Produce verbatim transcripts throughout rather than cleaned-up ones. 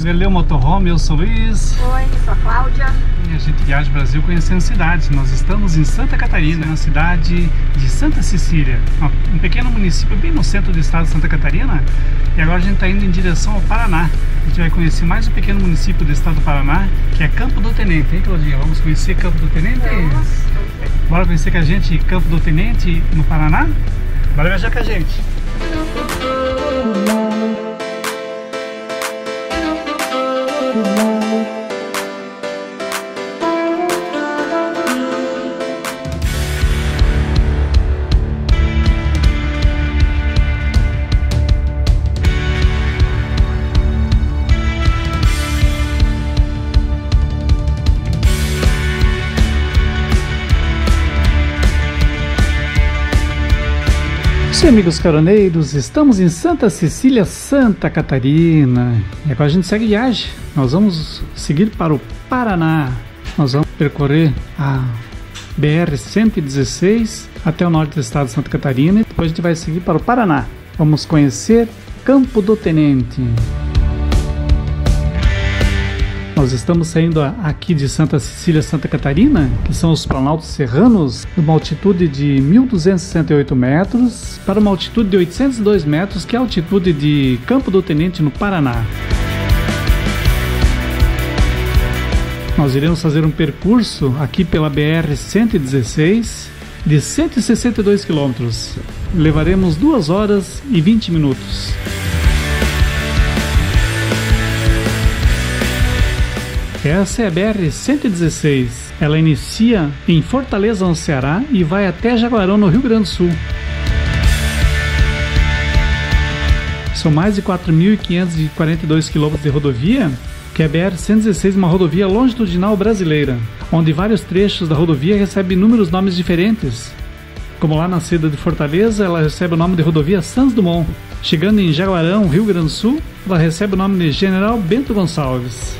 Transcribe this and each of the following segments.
Galileu Motorhome, eu sou o Luiz. Oi, sou a Cláudia. E a gente viaja o Brasil conhecendo cidades. Nós estamos em Santa Catarina, na cidade de Santa Cecília, um pequeno município bem no centro do estado de Santa Catarina. E agora a gente está indo em direção ao Paraná. A gente vai conhecer mais um pequeno município do estado do Paraná, que é Campo do Tenente, hein, Claudinha? Vamos conhecer Campo do Tenente? Vamos. Bora conhecer com a gente Campo do Tenente, no Paraná? Bora viajar com a gente! Sim, amigos caroneiros, estamos em Santa Cecília, Santa Catarina. E agora a gente segue viagem. Nós vamos seguir para o Paraná. Nós vamos percorrer a B R cento e dezesseis até o norte do estado de Santa Catarina. E depois a gente vai seguir para o Paraná. Vamos conhecer Campo do Tenente. Nós estamos saindo aqui de Santa Cecília, Santa Catarina, que são os Planaltos Serranos, de uma altitude de mil duzentos e sessenta e oito metros para uma altitude de oitocentos e dois metros, que é a altitude de Campo do Tenente, no Paraná. Nós iremos fazer um percurso aqui pela B R cento e dezesseis de cento e sessenta e dois quilômetros. Levaremos duas horas e vinte minutos. Essa é a B R cento e dezesseis. Ela inicia em Fortaleza, no Ceará, e vai até Jaguarão, no Rio Grande do Sul. São mais de quatro mil quinhentos e quarenta e dois quilômetros de rodovia, que é a B R cento e dezesseis, uma rodovia longitudinal brasileira, onde vários trechos da rodovia recebem inúmeros nomes diferentes. Como lá na saída de Fortaleza, ela recebe o nome de rodovia Santos Dumont. Chegando em Jaguarão, Rio Grande do Sul, ela recebe o nome de General Bento Gonçalves.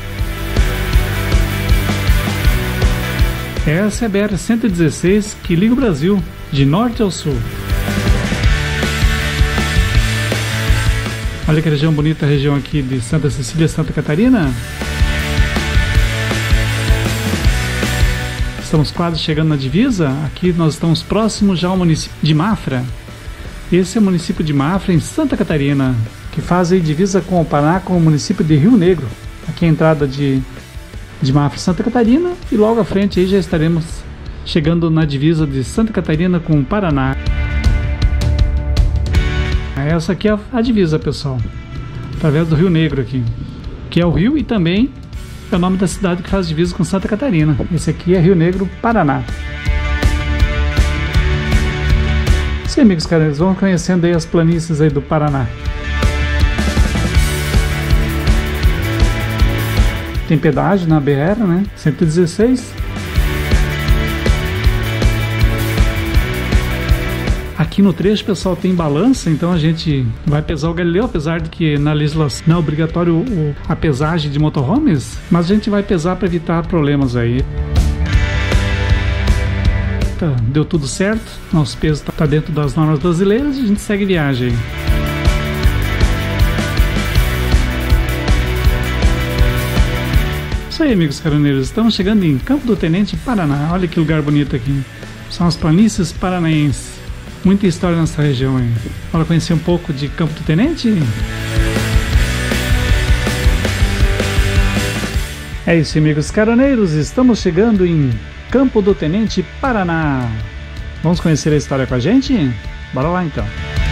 Essa é a B R cento e dezesseis, que liga o Brasil de norte ao sul. Olha que região bonita, a região aqui de Santa Cecília, Santa Catarina. Estamos quase chegando na divisa. Aqui nós estamos próximos já ao município de Mafra. Esse é o município de Mafra, em Santa Catarina, que faz aí divisa com o Paraná, com o município de Rio Negro. Aqui é a entrada de de Mafra, Santa Catarina, e logo à frente aí já estaremos chegando na divisa de Santa Catarina com o Paraná. Essa aqui é a divisa, pessoal, através do Rio Negro aqui, que é o rio, e também é o nome da cidade que faz divisa com Santa Catarina. Esse aqui é Rio Negro, Paraná. Sim, amigos caros, vamos conhecendo aí as planícies aí do Paraná. Tem pedágio na B R, né? cento e dezesseis. Aqui no trecho, pessoal, tem balança, então a gente vai pesar o Galileu, apesar de que na legislação não é obrigatório o, a pesagem de motorhomes, mas a gente vai pesar para evitar problemas aí. Tá, deu tudo certo, nosso peso está dentro das normas brasileiras e a gente segue viagem. Isso aí, amigos caroneiros, estamos chegando em Campo do Tenente, Paraná. Olha que lugar bonito aqui. São as planícies paranaenses. Muita história nessa região aí. Bora conhecer um pouco de Campo do Tenente? É isso, amigos caroneiros, estamos chegando em Campo do Tenente, Paraná. Vamos conhecer a história com a gente? Bora lá então.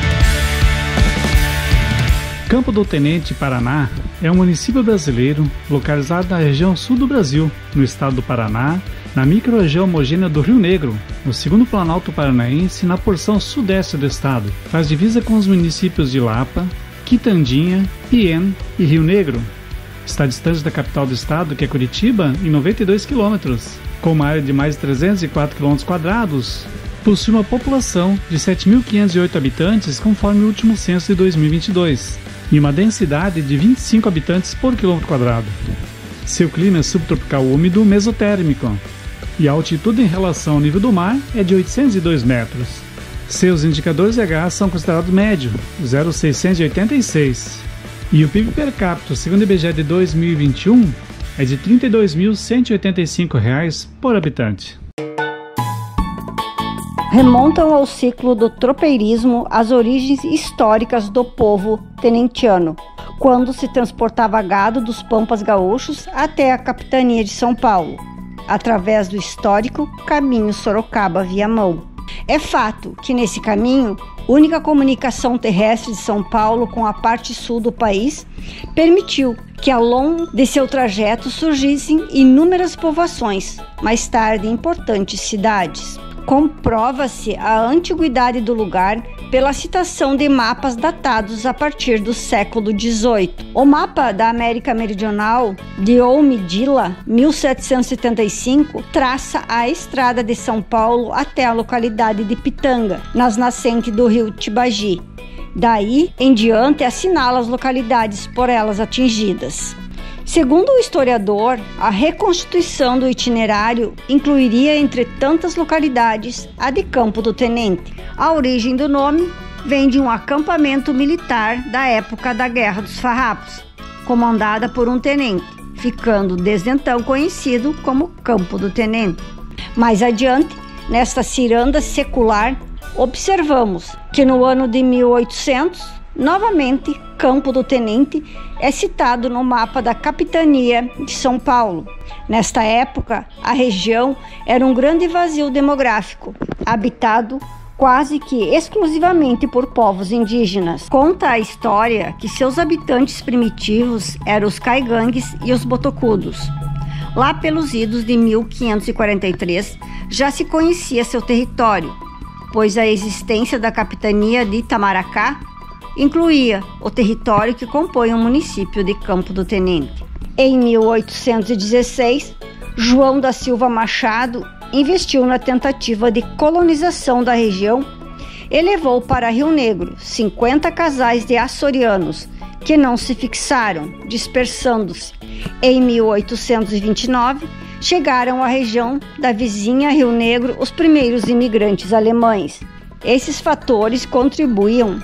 Campo do Tenente, Paraná, é um município brasileiro localizado na região sul do Brasil, no estado do Paraná, na microrregião homogênea do Rio Negro, no segundo Planalto Paranaense, na porção sudeste do estado. Faz divisa com os municípios de Lapa, Quitandinha, Piên e Rio Negro. Está distante da capital do estado, que é Curitiba, em noventa e dois quilômetros. Com uma área de mais de trezentos e quatro quilômetros quadrados, possui uma população de sete mil quinhentos e oito habitantes, conforme o último censo de dois mil e vinte e dois. E uma densidade de vinte e cinco habitantes por quilômetro quadrado. Seu clima é subtropical úmido mesotérmico, e a altitude em relação ao nível do mar é de oitocentos e dois metros. Seus indicadores de H são considerados médio, zero vírgula seiscentos e oitenta e seis. E o P I B per capita, segundo o I B G E de dois mil e vinte e um, é de trinta e dois mil cento e oitenta e cinco reais por habitante. Remontam ao ciclo do tropeirismo as origens históricas do povo tenentiano, quando se transportava gado dos pampas gaúchos até a capitania de São Paulo, através do histórico caminho Sorocaba-Viamão. É fato que nesse caminho, única comunicação terrestre de São Paulo com a parte sul do país, permitiu que ao longo de seu trajeto surgissem inúmeras povoações, mais tarde importantes cidades. Comprova-se a antiguidade do lugar pela citação de mapas datados a partir do século dezoito. O mapa da América Meridional, de Oumidila, mil setecentos e setenta e cinco, traça a estrada de São Paulo até a localidade de Pitanga, nas nascentes do rio Tibagi. Daí em diante assinala as localidades por elas atingidas. Segundo o historiador, a reconstituição do itinerário incluiria, entre tantas localidades, a de Campo do Tenente. A origem do nome vem de um acampamento militar da época da Guerra dos Farrapos, comandada por um tenente, ficando desde então conhecido como Campo do Tenente. Mais adiante, nesta ciranda secular, observamos que no ano de mil e oitocentos, novamente, Campo do Tenente é citado no mapa da capitania de São Paulo. Nesta época, a região era um grande vazio demográfico, habitado quase que exclusivamente por povos indígenas. Conta a história que seus habitantes primitivos eram os caigangues e os botocudos. Lá pelos idos de mil quinhentos e quarenta e três, já se conhecia seu território, pois a existência da capitania de Itamaracá incluía o território que compõe o município de Campo do Tenente. Em mil oitocentos e dezesseis, João da Silva Machado investiu na tentativa de colonização da região e levou para Rio Negro cinquenta casais de açorianos que não se fixaram, dispersando-se. Em mil oitocentos e vinte e nove, chegaram à região da vizinha Rio Negro os primeiros imigrantes alemães. Esses fatores contribuíam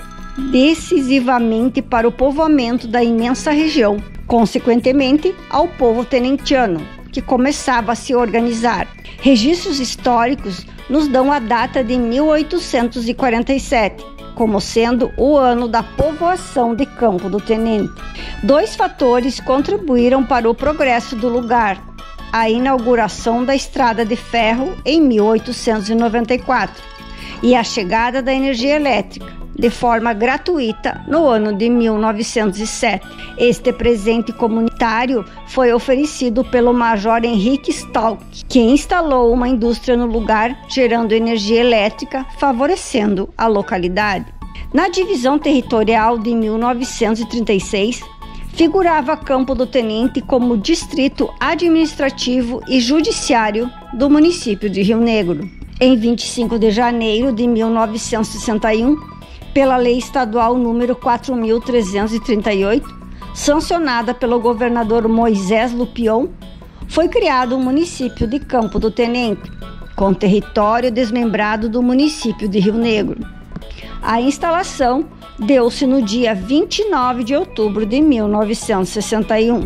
decisivamente para o povoamento da imensa região, consequentemente ao povo tenentiano, que começava a se organizar. Registros históricos nos dão a data de mil oitocentos e quarenta e sete, como sendo o ano da povoação de Campo do Tenente. Dois fatores contribuíram para o progresso do lugar: a inauguração da estrada de ferro em mil oitocentos e noventa e quatro e a chegada da energia elétrica de forma gratuita no ano de mil novecentos e sete. Este presente comunitário foi oferecido pelo Major Henrique Stalk, que instalou uma indústria no lugar, gerando energia elétrica, favorecendo a localidade. Na divisão territorial de mil novecentos e trinta e seis, figurava Campo do Tenente como distrito administrativo e judiciário do município de Rio Negro. Em vinte e cinco de janeiro de mil novecentos e sessenta e um, pela Lei Estadual número quatro mil trezentos e trinta e oito, sancionada pelo governador Moisés Lupion, foi criado o município de Campo do Tenente, com território desmembrado do município de Rio Negro. A instalação deu-se no dia vinte e nove de outubro de mil novecentos e sessenta e um.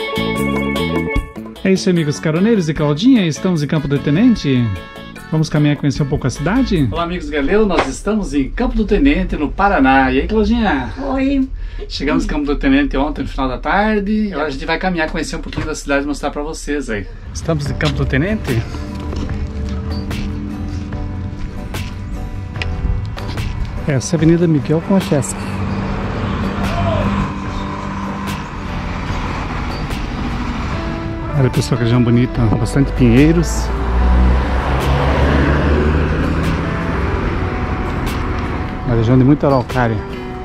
É isso, amigos caroneiros e Claudinha, estamos em Campo do Tenente. Vamos caminhar e conhecer um pouco a cidade? Olá, amigos Galeu, nós estamos em Campo do Tenente, no Paraná. E aí, Claudinha? Oi. Chegamos em Campo do Tenente ontem, no final da tarde. Agora a gente vai caminhar, conhecer um pouquinho da cidade e mostrar pra vocês aí. Estamos em Campo do Tenente. Essa é a Avenida Miguel Konchesky. Olha, pessoal, que região bonita, bastante pinheiros. Uma região de muita araucária.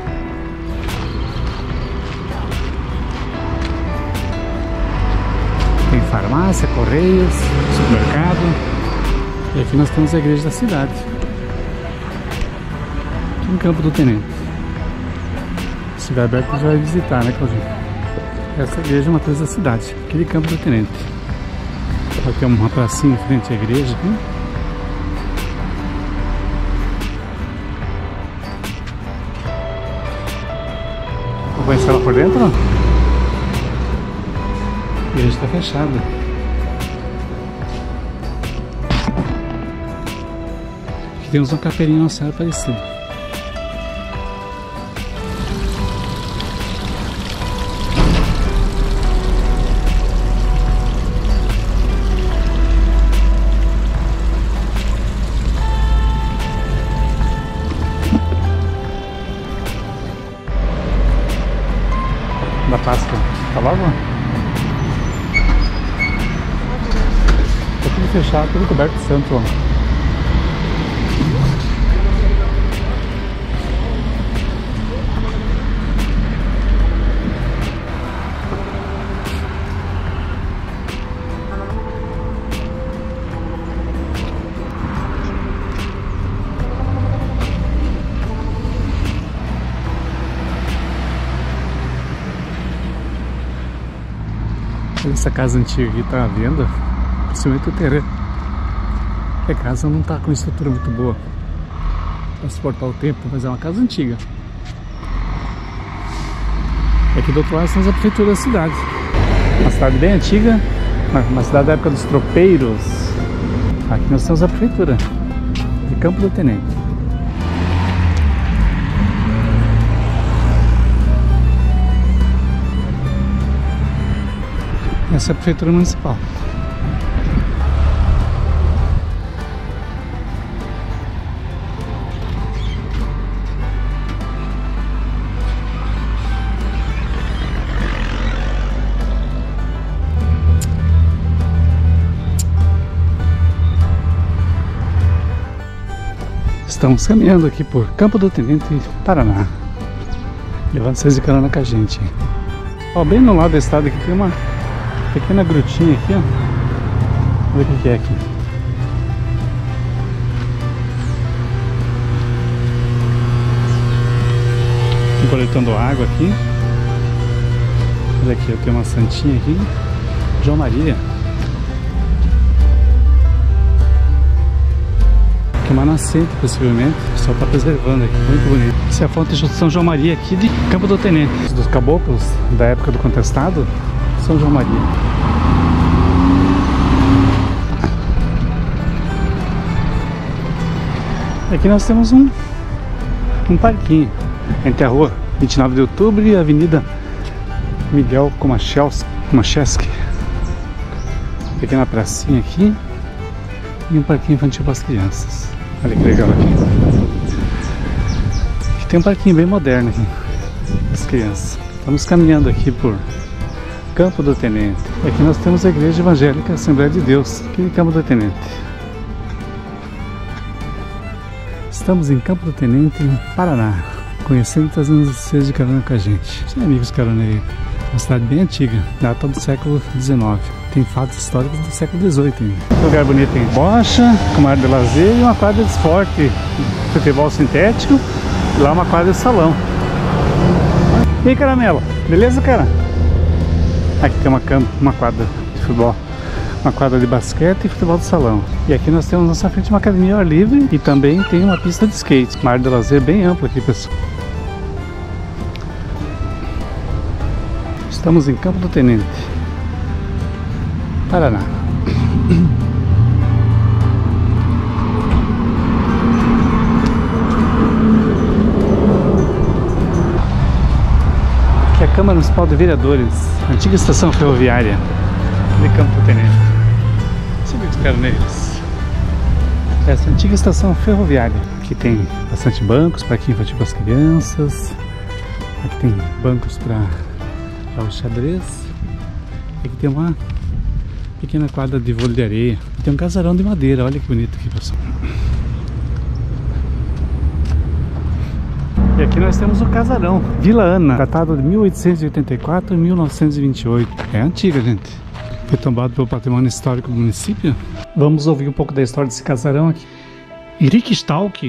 Tem farmácia, correios, supermercado. E aqui nós temos a igreja da cidade, aqui em Campo do Tenente. Se estiver aberto, você vai visitar, né, Claudinho? Essa igreja é uma coisa da cidade, aqui de Campo do Tenente. Vai ter uma pracinha em frente à igreja aqui. conhecer ela por dentro? Não? A igreja está fechada. Aqui temos uma caperinha Nossa Senhora Aparecida. Da Páscoa, tá logo? Tá tudo fechado, tudo coberto de santo, ó. Essa casa antiga aqui tá à venda, possivelmente o terreno. A casa não tá com estrutura muito boa para suportar o tempo, mas é uma casa antiga. E aqui do outro lado temos a prefeitura da cidade. Uma cidade bem antiga, uma cidade da época dos tropeiros. Aqui nós temos a prefeitura de Campo do Tenente. Essa é a prefeitura municipal. Estamos caminhando aqui por Campo do Tenente, Paraná, levando vocês de carona com a gente. Ó, bem no lado da estrada aqui tem uma pequena grutinha aqui, ó. Olha o que que é aqui. Tô coletando água aqui. Olha aqui, eu tenho uma santinha aqui, João Maria. Aqui é uma nascente, possivelmente. O pessoal está preservando aqui, muito bonito. Essa é a fonte de São João Maria aqui de Campo do Tenente. Dos caboclos da época do contestado, São João Maria. Aqui nós temos um, um parquinho entre a rua vinte e nove de outubro e a avenida Miguel Komachevski. Pequena pracinha aqui e um parquinho infantil para as crianças. Olha que legal aqui. Aqui tem um parquinho bem moderno aqui para as crianças. Estamos caminhando aqui por Campo do Tenente. Aqui nós temos a Igreja Evangélica Assembleia de Deus, aqui em Campo do Tenente. Estamos em Campo do Tenente, Paraná, conhecendo e trazendo vocês de carona com a gente. Sim, amigos caroneiros, uma cidade bem antiga, data do século dezenove. Tem fatos históricos do século dezoito ainda. Um lugar bonito em bocha, com uma área de lazer e uma quadra de esporte, futebol sintético, e lá uma quadra de salão. E aí, Caramelo, beleza, cara? Aqui tem uma, campo, uma quadra de futebol, uma quadra de basquete e futebol de salão. E aqui nós temos na nossa frente uma academia ao ar livre e também tem uma pista de skate. Uma área de lazer bem ampla aqui, pessoal. Estamos em Campo do Tenente, Paraná. Aqui é a Câmara Municipal de Vereadores, antiga estação ferroviária de Campo do Tenente. Amigos caroneiros, essa antiga estação ferroviária. Aqui tem bastante bancos para quem infantil para as crianças. Aqui tem bancos para o xadrez. Aqui tem uma pequena quadra de vôlei de areia. E tem um casarão de madeira, olha que bonito aqui, pessoal. E aqui nós temos o casarão Vila Ana, datado de mil oitocentos e oitenta e quatro a mil novecentos e vinte e oito. É antiga, gente. Foi tombado pelo patrimônio histórico do município. Vamos ouvir um pouco da história desse casarão aqui. Erikstalk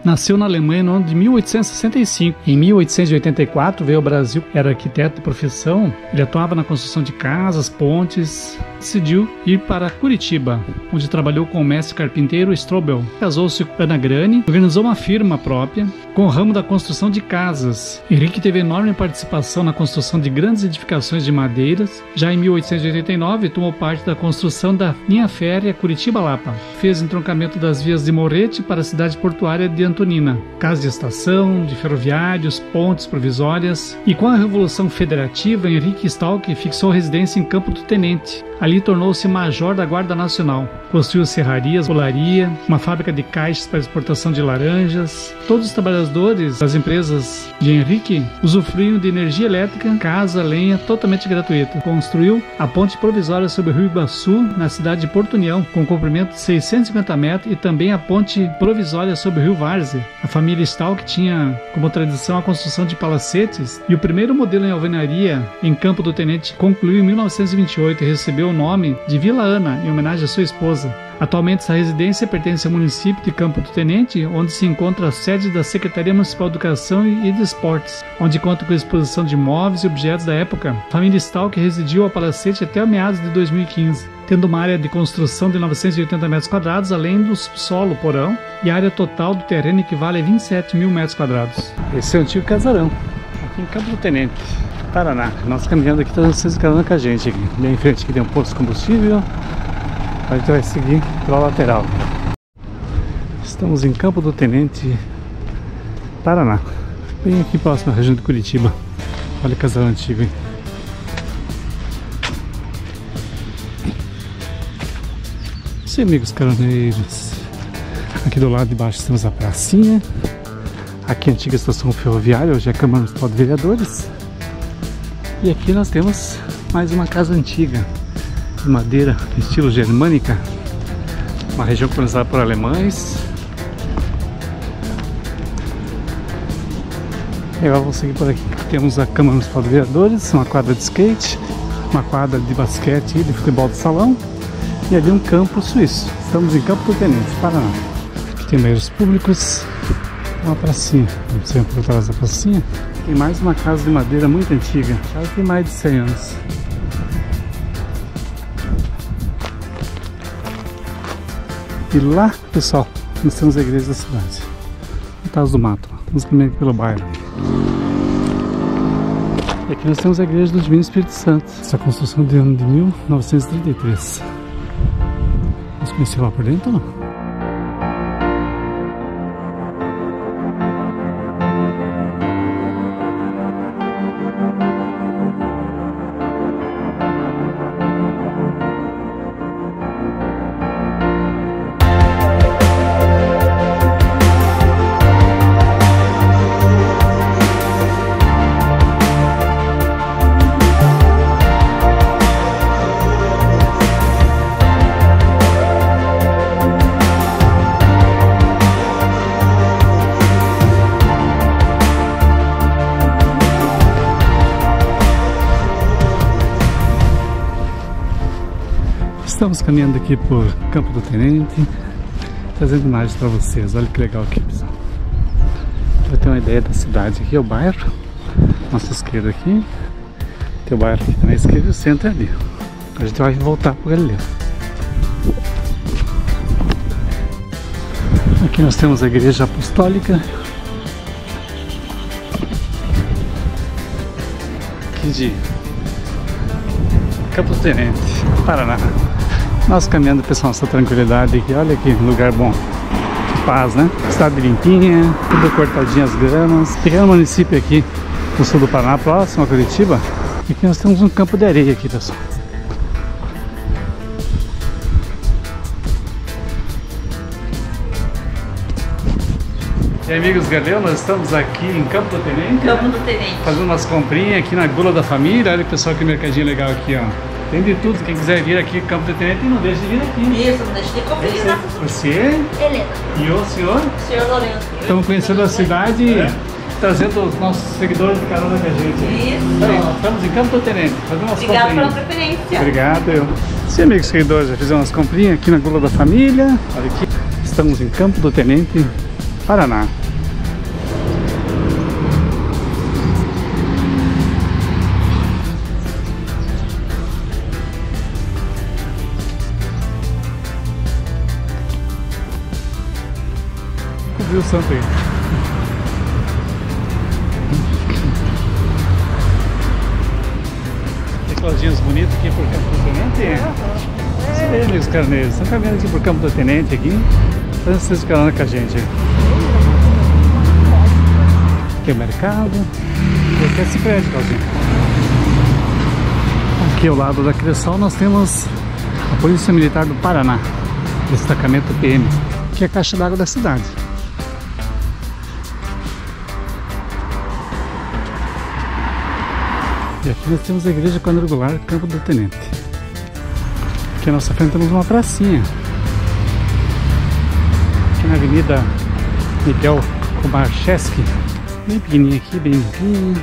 Nasceu na Alemanha no ano de mil oitocentos e sessenta e cinco. Em mil oitocentos e oitenta e quatro veio ao Brasil, era arquiteto de profissão. Ele atuava na construção de casas, pontes. Decidiu ir para Curitiba, onde trabalhou com o mestre carpinteiro Strobel. Casou-se com Ana Grani, organizou uma firma própria com o ramo da construção de casas. Henrique teve enorme participação na construção de grandes edificações de madeiras. Já em mil oitocentos e oitenta e nove tomou parte da construção da linha férrea Curitiba-Lapa. Fez entroncamento das vias de Morrete para a cidade portuária de Antonina, casa de estação, de ferroviários, pontes provisórias. E com a Revolução Federativa, Henrique Stalk fixou residência em Campo do Tenente. Ali tornou-se major da Guarda Nacional. Construiu serrarias, olaria, uma fábrica de caixas para exportação de laranjas. Todos os trabalhadores das empresas de Henrique usufruíam de energia elétrica, casa, lenha, totalmente gratuita. Construiu a ponte provisória sobre o Rio Iguaçu, na cidade de Porto União, com comprimento de seiscentos e cinquenta metros, e também a ponte provisória sobre o Rio Várzea. A família Stalk tinha como tradição a construção de palacetes, e o primeiro modelo em alvenaria em Campo do Tenente concluiu em mil novecentos e vinte e oito e recebeu o nome de Vila Ana, em homenagem à sua esposa. Atualmente essa residência pertence ao município de Campo do Tenente, onde se encontra a sede da Secretaria Municipal de Educação e de Esportes, onde conta com a exposição de móveis e objetos da época. A família Stalk residiu ao palacete até meados de dois mil e quinze, tendo uma área de construção de novecentos e oitenta metros quadrados, além do subsolo, porão, e a área total do terreno equivale a vinte e sete mil metros quadrados. Esse é o antigo casarão, aqui em Campo do Tenente, Paraná. Nós caminhando aqui, estamos vocês carregando com a gente aqui. Bem em frente aqui tem um posto de combustível. A gente vai seguir pela lateral. Estamos em Campo do Tenente, Paraná. Bem aqui próximo à região de Curitiba. Olha o casarão antigo, hein? Sim, amigos caroneiros. Aqui do lado de baixo temos a pracinha. Aqui a antiga estação ferroviária, hoje é a Câmara Municipal de Vereadores. E aqui nós temos mais uma casa antiga, de madeira, estilo germânica, uma região colonizada por alemães. E agora vamos seguir por aqui. Temos a Câmara Municipal de Vereadores, uma quadra de skate, uma quadra de basquete e de futebol de salão, e ali um campo suíço. Estamos em Campo do Tenente, Paraná. Aqui tem banheiros públicos, uma pracinha, vamos sempre por trás da pracinha. Tem mais uma casa de madeira muito antiga, já tem mais de cem anos. E lá, pessoal, nós temos a igreja da cidade, Atrás do Mato. Vamos caminhar aqui pelo bairro. E aqui nós temos a igreja do Divino Espírito Santo. Essa construção de ano de mil novecentos e trinta e três. Vamos conhecer lá por dentro ou não? Estamos caminhando aqui por Campo do Tenente, trazendo imagens para vocês. Olha que legal aqui, pessoal. Para ter uma ideia da cidade, aqui é o bairro, nossa esquerda aqui, tem o bairro aqui na esquerda e o centro é ali. A gente vai voltar para o Galileu. Aqui nós temos a Igreja Apostólica, aqui de Campo do Tenente, Paraná. Nós caminhando, pessoal, essa tranquilidade aqui, olha que lugar bom, de paz, né? Cidade limpinha, tudo cortadinho as gramas. Pequeno município aqui no sul do Paraná, próximo a Curitiba. E aqui nós temos um campo de areia aqui, pessoal. E aí, amigos Galileu, nós estamos aqui em Campo do Tenente. Campo do Tenente. Fazendo umas comprinhas aqui na Gula da Família. Olha, pessoal, que mercadinho legal aqui, ó. Tem de tudo. Quem quiser vir aqui em Campo do Tenente, não deixe de vir aqui. Isso, não deixe de conferir, né? Você? Helena. E o senhor? Senhor Lourenço. Estamos conhecendo a cidade, é. Trazendo os nossos seguidores de carona com a gente. Isso. Aí, ó, estamos em Campo do Tenente, fazendo umas Obrigado comprinhas. pela preferência. Obrigado, eu. Sim, amigos seguidores, já fizemos umas comprinhas aqui na Gula da Família. Olha aqui, estamos em Campo do Tenente, Paraná. Viu o santo aí? Tem lojinhas bonitas aqui por Campo do Tenente. Isso aí, amigos carneiros. Estão caminhando aqui por Campo do Tenente aqui. Fazendo vocês ficarem com a gente aí. Aqui é o mercado. E aqui é esse prédio, Claudinho. Aqui ao lado da Cressol nós temos a Polícia Militar do Paraná. Destacamento P M. Aqui é a caixa d'água da cidade. E aqui nós temos a Igreja Quadrangular Campo do Tenente. Aqui à nossa frente temos uma pracinha. Aqui na Avenida Miguel Komarcheski. Bem pequenininha aqui, bem limpinha.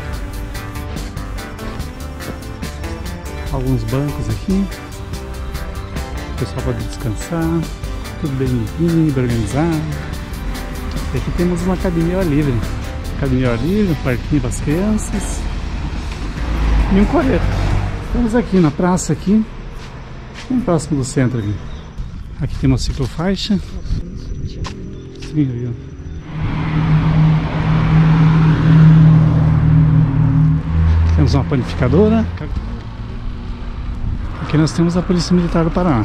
Alguns bancos aqui. O pessoal pode descansar. Tudo bem limpinho, bem organizado. E aqui temos uma academia ao ar livre. Academia ao ar livre, um parquinho para as crianças. E um coreto. Estamos aqui na praça aqui, bem próximo do centro aqui. Aqui tem uma ciclofaixa. Sim, viu? Temos uma panificadora. Aqui nós temos a Polícia Militar do Paraná.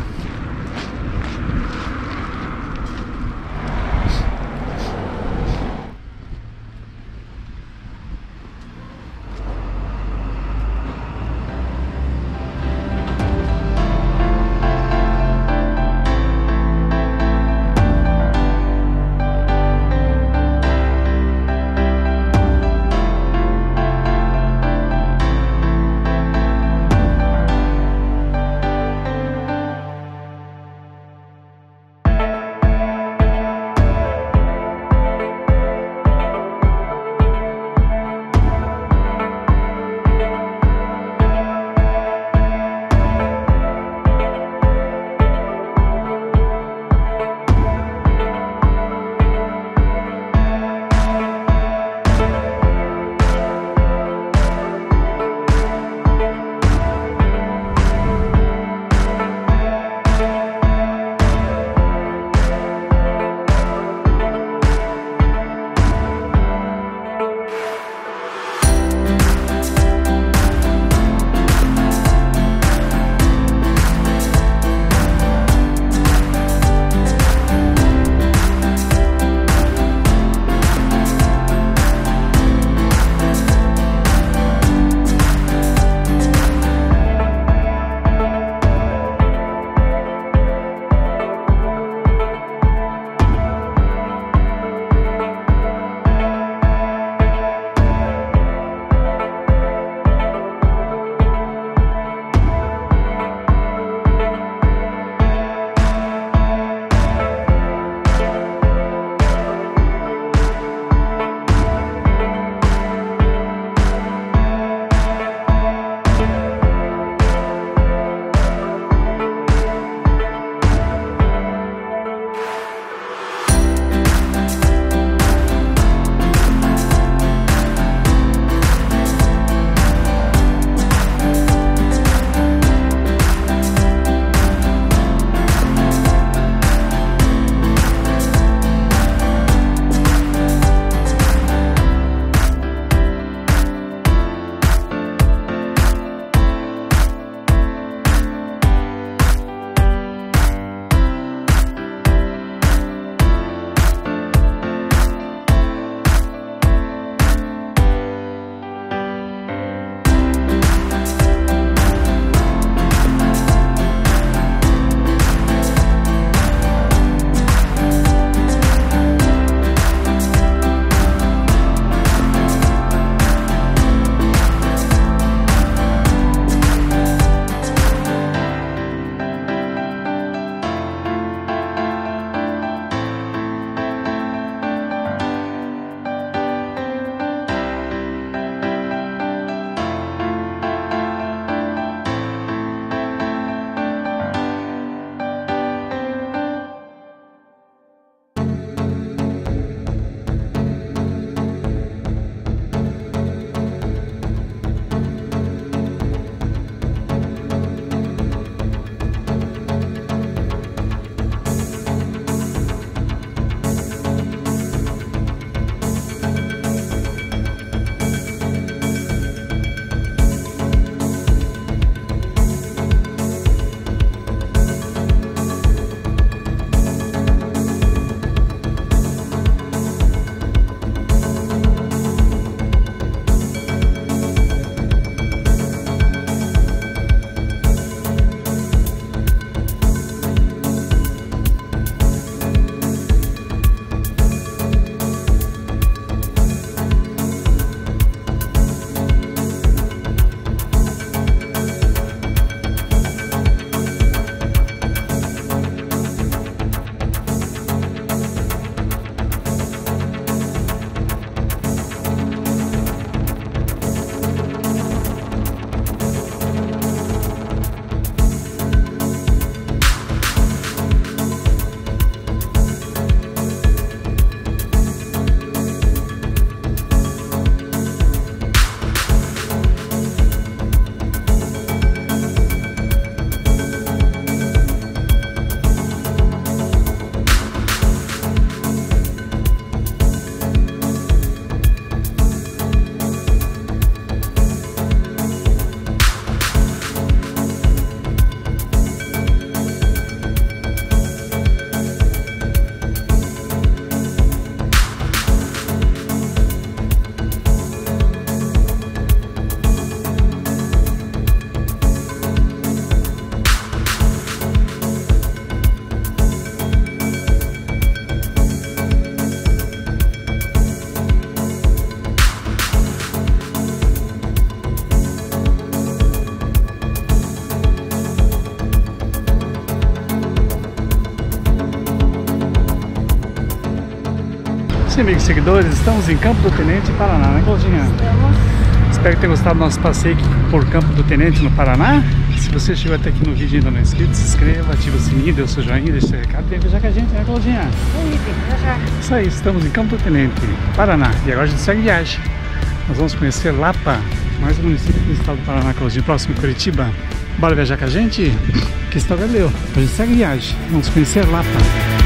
Sim, amigos seguidores, estamos em Campo do Tenente, Paraná, né, Claudinha? Estamos. Espero que tenham gostado do nosso passeio aqui por Campo do Tenente, no Paraná. Se você chegou até aqui no vídeo e ainda não é inscrito, se inscreva, ativa o sininho, dê o seu joinha, deixa seu recado, vem viajar com a gente, né, Claudinha? Sim, vem viajar. Isso aí, estamos em Campo do Tenente, Paraná. E agora a gente segue viagem. Nós vamos conhecer Lapa, mais um município do estado do Paraná, Claudinha, próximo a Curitiba. Bora viajar com a gente? Que está Galileu. A gente segue viagem. Vamos conhecer Lapa.